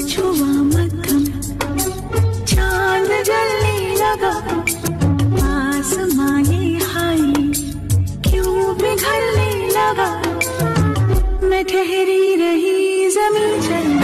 छुआ मध्यम, चांद जलने लगा, आसमां ये हाय क्यों पिघलने लगा। मैं ठहरी रही जमीन चल